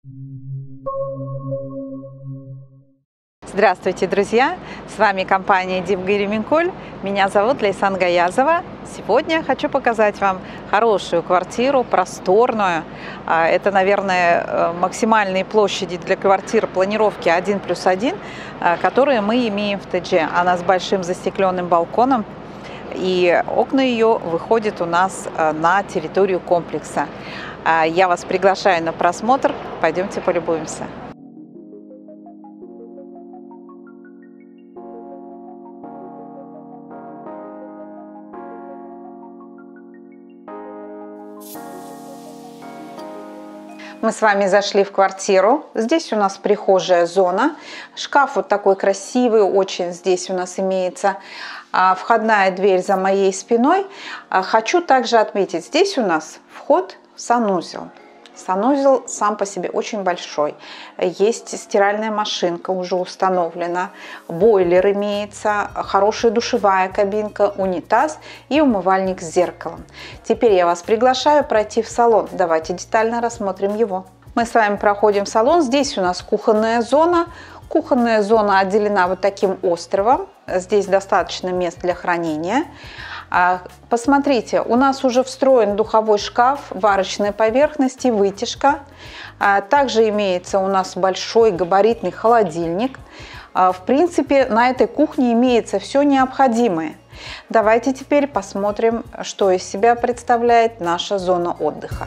Здравствуйте, друзья! С вами компания Дивгириминкуль. Меня зовут Лейсан Гаязова. Сегодня хочу показать вам хорошую квартиру, просторную. Это, наверное, максимальные площади для квартир планировки 1+1, которые мы имеем в ТГ. Она с большим застекленным балконом, и окна ее выходят у нас на территорию комплекса. Я вас приглашаю на просмотр. Пойдемте полюбуемся. Мы с вами зашли в квартиру. Здесь у нас прихожая зона. Шкаф вот такой красивый, очень здесь у нас имеется. Входная дверь за моей спиной. Хочу также отметить, здесь у нас вход в санузел. Санузел сам по себе очень большой. Есть стиральная машинка уже установлена, бойлер имеется, хорошая душевая кабинка, унитаз и умывальник с зеркалом. Теперь я вас приглашаю пройти в салон. Давайте детально рассмотрим его. Мы с вами проходим в салон. Здесь у нас кухонная зона. Кухонная зона отделена вот таким островом. Здесь достаточно мест для хранения. Посмотрите, у нас уже встроен духовой шкаф, варочная поверхность и вытяжка. Также имеется у нас большой габаритный холодильник. В принципе, на этой кухне имеется все необходимое. Давайте теперь посмотрим, что из себя представляет наша зона отдыха.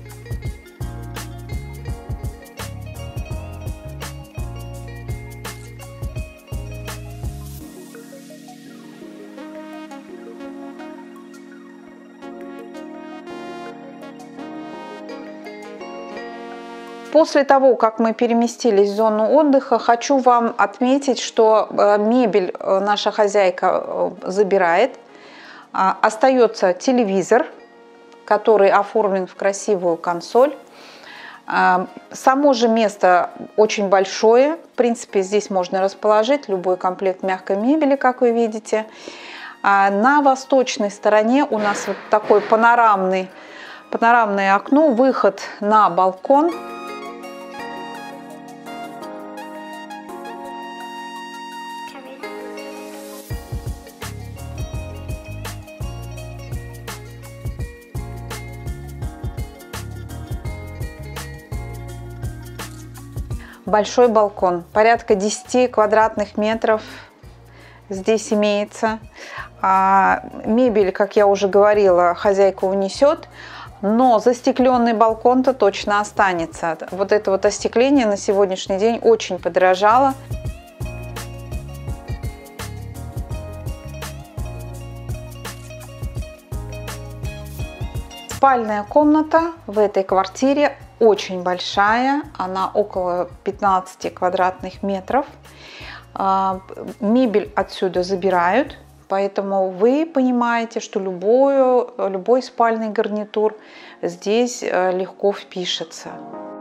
После того, как мы переместились в зону отдыха, хочу вам отметить, что мебель наша хозяйка забирает. Остается телевизор, который оформлен в красивую консоль. Само же место очень большое. В принципе, здесь можно расположить любой комплект мягкой мебели, как вы видите. На восточной стороне у нас вот такое панорамное окно, выход на балкон. Большой балкон, порядка 10 квадратных метров здесь имеется. Мебель, как я уже говорила, хозяйка унесет, но застекленный балкон-то точно останется. Вот это вот остекление на сегодняшний день очень подорожало. Спальная комната в этой квартире очень большая, она около 15 квадратных метров. Мебель отсюда забирают, поэтому вы понимаете, что любой спальный гарнитур здесь легко впишется.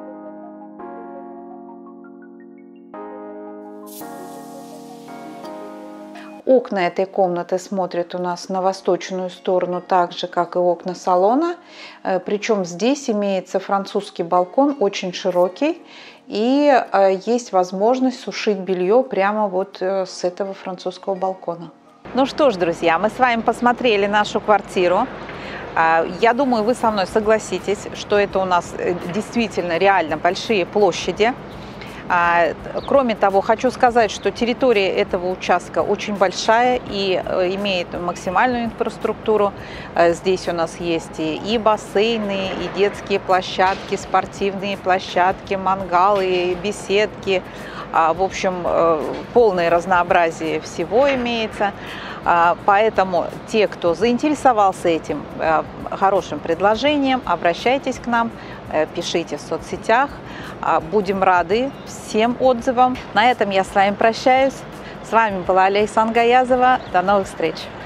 Окна этой комнаты смотрят у нас на восточную сторону, так же, как и окна салона. Причем здесь имеется французский балкон, очень широкий. И есть возможность сушить белье прямо вот с этого французского балкона. Ну что ж, друзья, мы с вами посмотрели нашу квартиру. Я думаю, вы со мной согласитесь, что это у нас действительно реально большие площади. Кроме того, хочу сказать, что территория этого участка очень большая и имеет максимальную инфраструктуру. Здесь у нас есть и бассейны, и детские площадки, спортивные площадки, мангалы, беседки. В общем, полное разнообразие всего имеется. Поэтому те, кто заинтересовался этим хорошим предложением, обращайтесь к нам, пишите в соцсетях. Будем рады всем отзывам. На этом я с вами прощаюсь. С вами была Лейсан Гаязова. До новых встреч!